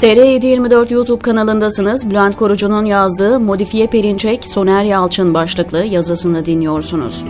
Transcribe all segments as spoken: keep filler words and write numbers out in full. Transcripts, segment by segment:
T R yedi yirmi dört YouTube kanalındasınız. Bülent Korucu'nun yazdığı Modifiye Perinçek, Soner Yalçın başlıklı yazısını dinliyorsunuz.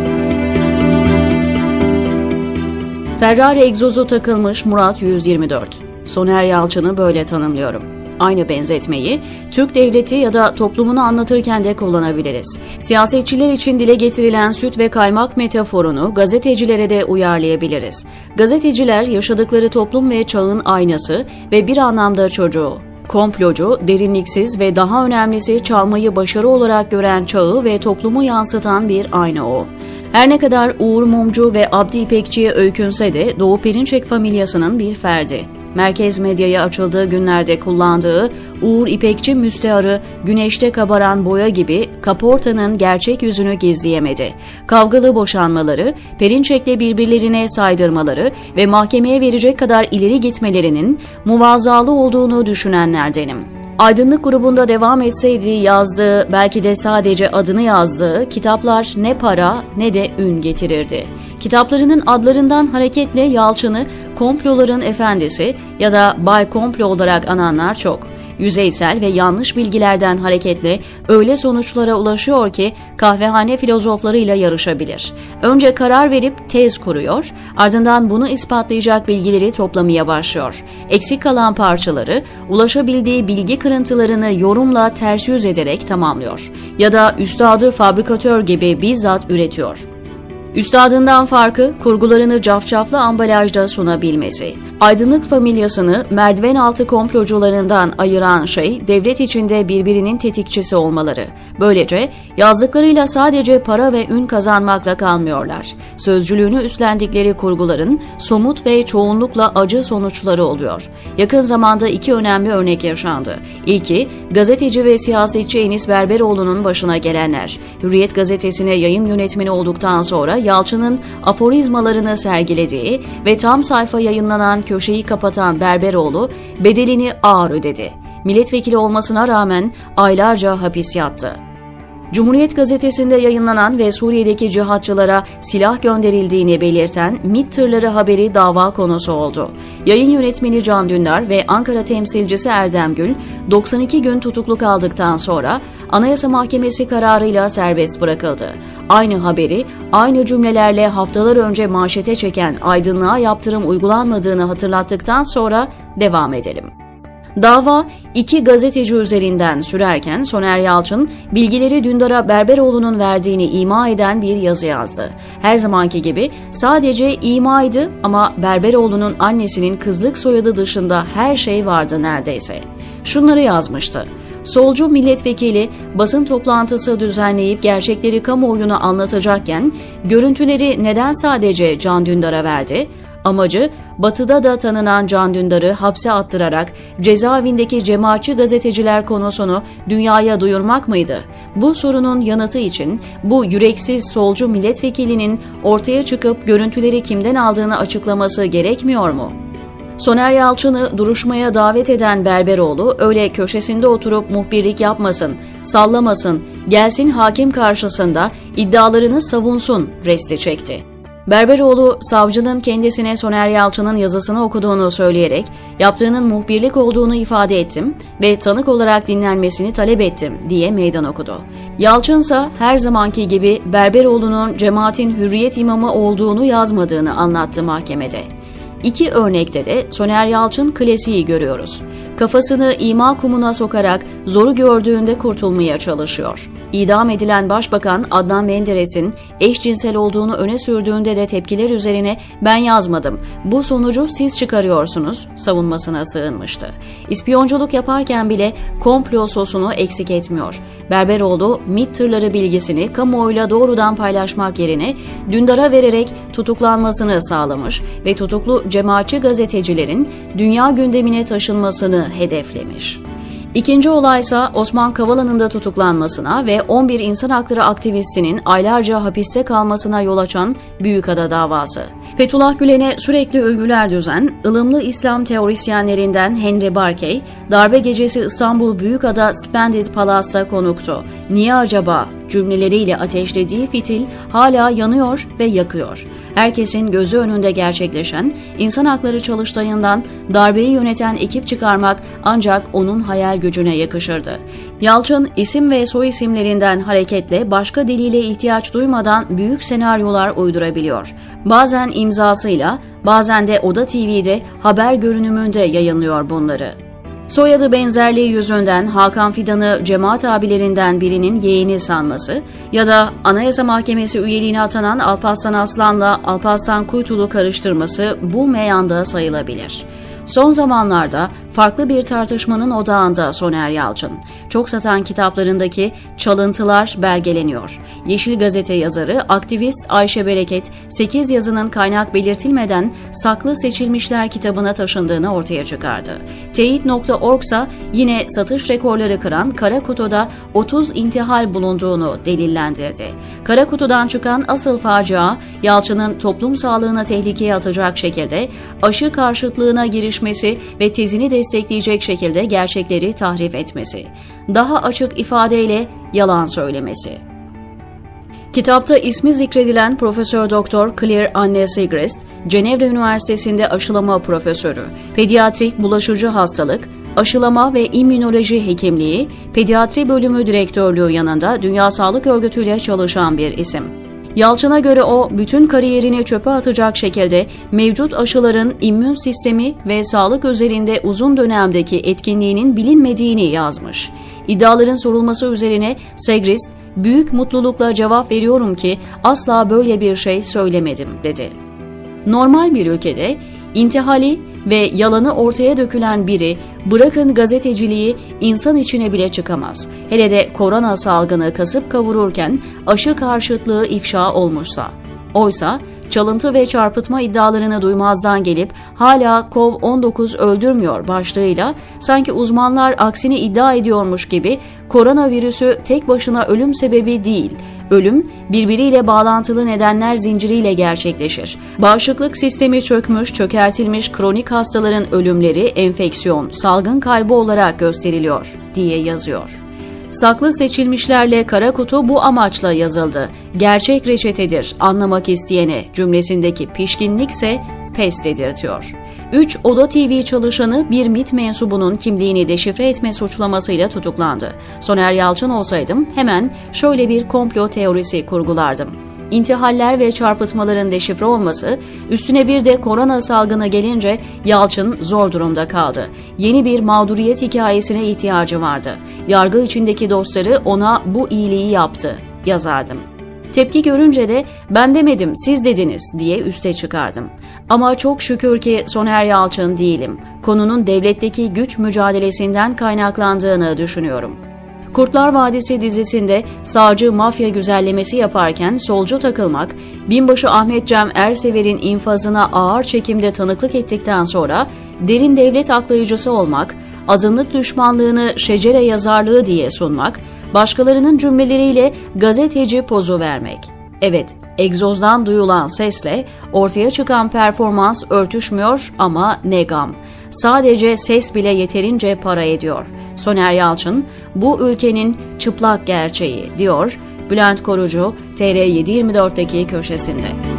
Ferrari egzozu takılmış Murat yüz yirmi dört. Soner Yalçın'ı böyle tanımlıyorum. Aynı benzetmeyi Türk devleti ya da toplumunu anlatırken de kullanabiliriz. Siyasetçiler için dile getirilen süt ve kaymak metaforunu gazetecilere de uyarlayabiliriz. Gazeteciler yaşadıkları toplum ve çağın aynası ve bir anlamda çocuğu. Komplocu, derinliksiz ve daha önemlisi çalmayı başarı olarak gören çağı ve toplumu yansıtan bir ayna o. Her ne kadar Uğur Mumcu ve Abdi İpekçi'ye öykünse de Doğu Perinçek familyasının bir ferdi. Merkez medyaya açıldığı günlerde kullandığı Uğur İpekçi müstearı güneşte kabaran boya gibi kaportanın gerçek yüzünü gizleyemedi. Kavgalı boşanmaları, Perinçek'le birbirlerine saydırmaları ve mahkemeye verecek kadar ileri gitmelerinin muvazzalı olduğunu düşünenlerdenim. Aydınlık grubunda devam etseydi yazdığı, belki de sadece adını yazdığı kitaplar ne para ne de ün getirirdi. Kitaplarının adlarından hareketle Yalçın'ı komploların efendisi ya da Bay Komplo olarak ananlar çok. Yüzeysel ve yanlış bilgilerden hareketle öyle sonuçlara ulaşıyor ki kahvehane filozoflarıyla yarışabilir. Önce karar verip tez kuruyor, ardından bunu ispatlayacak bilgileri toplamaya başlıyor. Eksik kalan parçaları ulaşabildiği bilgi kırıntılarını yorumla ters yüz ederek tamamlıyor. Ya da üstadı fabrikatör gibi bizzat üretiyor. Üstadından farkı kurgularını cafcaflı ambalajda sunabilmesi. Aydınlık familyasını merdiven altı komplocularından ayıran şey devlet içinde birbirinin tetikçisi olmaları. Böylece yazdıklarıyla sadece para ve ün kazanmakla kalmıyorlar. Sözcülüğünü üstlendikleri kurguların somut ve çoğunlukla acı sonuçları oluyor. Yakın zamanda iki önemli örnek yaşandı. İlki gazeteci ve siyasetçi Enis Berberoğlu'nun başına gelenler. Hürriyet gazetesine yayın yönetmeni olduktan sonra Yalçın'ın aforizmalarını sergilediği ve tam sayfa yayınlanan köşeyi kapatan Berberoğlu bedelini ağır ödedi. Milletvekili olmasına rağmen aylarca hapis yattı. Cumhuriyet gazetesinde yayınlanan ve Suriye'deki cihatçılara silah gönderildiğini belirten MİT tırları haberi dava konusu oldu. Yayın yönetmeni Can Dündar ve Ankara temsilcisi Erdem Gül doksan iki gün tutuklu kaldıktan sonra Anayasa Mahkemesi kararıyla serbest bırakıldı. Aynı haberi aynı cümlelerle haftalar önce manşete çeken Aydınlığa yaptırım uygulanmadığını hatırlattıktan sonra devam edelim. Dava iki gazeteci üzerinden sürerken Soner Yalçın bilgileri Dündar'a Berberoğlu'nun verdiğini ima eden bir yazı yazdı. Her zamanki gibi sadece imaydı ama Berberoğlu'nun annesinin kızlık soyadı dışında her şey vardı neredeyse. Şunları yazmıştı. Solcu milletvekili basın toplantısı düzenleyip gerçekleri kamuoyuna anlatacakken görüntüleri neden sadece Can Dündar'a verdi? Amacı Batı'da da tanınan Can Dündar'ı hapse attırarak cezaevindeki cemaatçi gazeteciler konusunu dünyaya duyurmak mıydı? Bu sorunun yanıtı için bu yüreksiz solcu milletvekilinin ortaya çıkıp görüntüleri kimden aldığını açıklaması gerekmiyor mu? Soner Yalçın'ı duruşmaya davet eden Berberoğlu öyle köşesinde oturup muhbirlik yapmasın, sallamasın, gelsin hakim karşısında iddialarını savunsun resti çekti. Berberoğlu, savcının kendisine Soner Yalçın'ın yazısını okuduğunu söyleyerek yaptığının muhbirlik olduğunu ifade ettim ve tanık olarak dinlenmesini talep ettim diye meydan okudu. Yalçınsa her zamanki gibi Berberoğlu'nun cemaatin hürriyet imamı olduğunu yazmadığını anlattı mahkemede. İki örnekte de Soner Yalçın klasiği görüyoruz. Kafasını ima kumuna sokarak zoru gördüğünde kurtulmaya çalışıyor. İdam edilen Başbakan Adnan Menderes'in eşcinsel olduğunu öne sürdüğünde de tepkiler üzerine ben yazmadım, bu sonucu siz çıkarıyorsunuz savunmasına sığınmıştı. İspiyonculuk yaparken bile komplo sosunu eksik etmiyor. Berberoğlu MİT tırları bilgisini kamuoyuyla doğrudan paylaşmak yerine Dündar'a vererek tutuklanmasını sağlamış ve tutuklu cemaatçi gazetecilerin dünya gündemine taşınmasını hedeflemiş. İkinci olaysa Osman Kavala'nın da tutuklanmasına ve on bir insan hakları aktivistinin aylarca hapiste kalmasına yol açan Büyükada davası. Fethullah Gülen'e sürekli övgüler düzen, ılımlı İslam teorisyenlerinden Henry Barkey, darbe gecesi İstanbul Büyükada Splendid Palace'ta konuktu. Niye acaba? cümleleriyle ateşlediği fitil hala yanıyor ve yakıyor. Herkesin gözü önünde gerçekleşen insan hakları çalıştayından darbeyi yöneten ekip çıkarmak ancak onun hayal gücüne yakışırdı. Yalçın isim ve soy isimlerinden hareketle başka delile ihtiyaç duymadan büyük senaryolar uydurabiliyor. Bazen imzasıyla, bazen de Oda T V'de haber görünümünde yayınlıyor bunları. Soyadı benzerliği yüzünden Hakan Fidan'ı cemaat abilerinden birinin yeğeni sanması ya da Anayasa Mahkemesi üyeliğine atanan Alparslan Aslan'la Alparslan Kuytul'u karıştırması bu meyanda sayılabilir. Son zamanlarda farklı bir tartışmanın odağında Soner Yalçın. Çok satan kitaplarındaki çalıntılar belgeleniyor. Yeşil Gazete yazarı, aktivist Ayşe Bereket, sekiz yazının kaynak belirtilmeden Saklı Seçilmişler kitabına taşındığını ortaya çıkardı. Teyit nokta org ise yine satış rekorları kıran Kara Kutu'da otuz intihal bulunduğunu delillendirdi. Kara Kutu'dan çıkan asıl facia, Yalçın'ın toplum sağlığına tehlikeye atacak şekilde aşı karşıtlığına girişmesi ve tezini destekleyecek şekilde gerçekleri tahrif etmesi. Daha açık ifadeyle yalan söylemesi. Kitapta ismi zikredilen Profesör Doktor Claire Anne Sigrist, Cenevre Üniversitesi'nde aşılama profesörü, pediatrik bulaşıcı hastalık, aşılama ve immünoloji hekimliği, pediatri bölümü direktörlüğü yanında Dünya Sağlık Örgütü ile çalışan bir isim. Yalçın'a göre o, bütün kariyerini çöpe atacak şekilde mevcut aşıların immün sistemi ve sağlık üzerinde uzun dönemdeki etkinliğinin bilinmediğini yazmış. İddiaların sorulması üzerine Sigrist, "Büyük mutlulukla cevap veriyorum ki asla böyle bir şey söylemedim," dedi. Normal bir ülkede intihali ve yalanı ortaya dökülen biri, bırakın gazeteciliği, insan içine bile çıkamaz. Hele de korona salgını kasıp kavururken aşı karşıtlığı ifşa olmuşsa. Oysa çalıntı ve çarpıtma iddialarını duymazdan gelip hala kovid on dokuz öldürmüyor başlığıyla sanki uzmanlar aksini iddia ediyormuş gibi koronavirüsü tek başına ölüm sebebi değil, ölüm birbiriyle bağlantılı nedenler zinciriyle gerçekleşir. Bağışıklık sistemi çökmüş, çökertilmiş kronik hastaların ölümleri enfeksiyon, salgın kaybı olarak gösteriliyor diye yazıyor. Saklı Seçilmişlerle Kara Kutu bu amaçla yazıldı. Gerçek reçetedir anlamak isteyene cümlesindeki pişkinlikse pes dedirtiyor. üç Oda T V çalışanı bir MİT mensubunun kimliğini deşifre etme suçlamasıyla tutuklandı. Soner Yalçın olsaydım hemen şöyle bir komplo teorisi kurgulardım. İntihaller ve çarpıtmaların deşifre olması, üstüne bir de korona salgını gelince Yalçın zor durumda kaldı. Yeni bir mağduriyet hikayesine ihtiyacı vardı. Yargı içindeki dostları ona bu iyiliği yaptı, yazardım. Tepki görünce de "ben demedim, siz dediniz" diye üste çıkardım. Ama çok şükür ki Soner Yalçın değilim. Konunun devletteki güç mücadelesinden kaynaklandığını düşünüyorum. Kurtlar Vadisi dizisinde sağcı mafya güzellemesi yaparken solcu takılmak, binbaşı Ahmet Cem Ersever'in infazına ağır çekimde tanıklık ettikten sonra derin devlet aklayıcısı olmak, azınlık düşmanlığını şecere yazarlığı diye sunmak, başkalarının cümleleriyle gazeteci pozu vermek. Evet, egzozdan duyulan sesle ortaya çıkan performans örtüşmüyor ama ne gam. Sadece ses bile yeterince para ediyor. Soner Yalçın, bu ülkenin çıplak gerçeği, diyor Bülent Korucu T R yedi yirmi dörtteki köşesinde.